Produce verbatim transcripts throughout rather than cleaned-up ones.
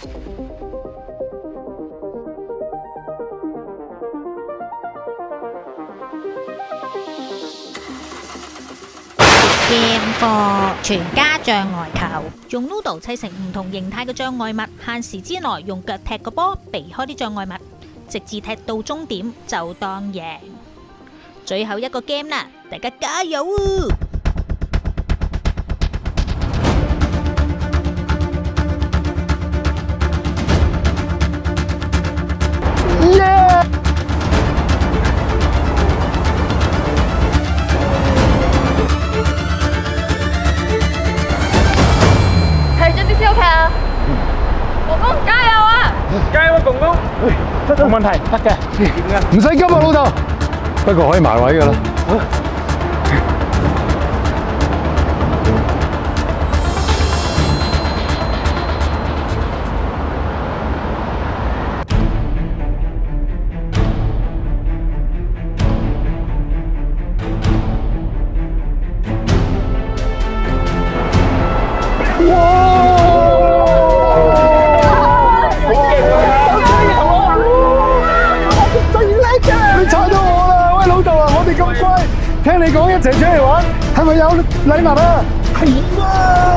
Game課全家障礙球，用 Noodle 砌成唔同形態嘅障礙物，限時之內用腳踢個波，避開啲障礙物，直至踢到終點就當贏。最後一個 game 啦，大家加油啊！ 冇問題，得嘅，唔使急啊，老豆。不過可以埋位㗎啦。聽你講一齊出嚟玩，係咪有禮物啊？係啊！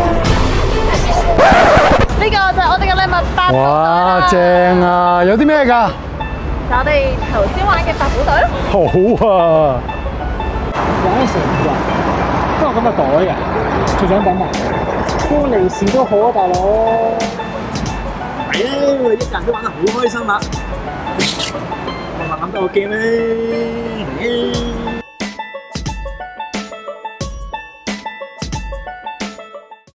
呢個就係我哋嘅禮物八寶袋。 哇，正啊！有啲咩㗎？ 就我哋頭先玩嘅八寶袋咯。 好啊！ 玩成日都有咁嘅袋嘅，做獎品啊！多利是都好啊，大佬。係啊，我哋一家人都玩得好開心啊！我諗到個 game 咧。